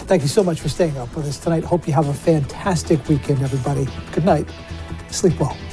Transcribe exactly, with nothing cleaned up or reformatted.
Thank you so much for staying up with us tonight. Hope you have a fantastic weekend, everybody. Good night. Sleep well.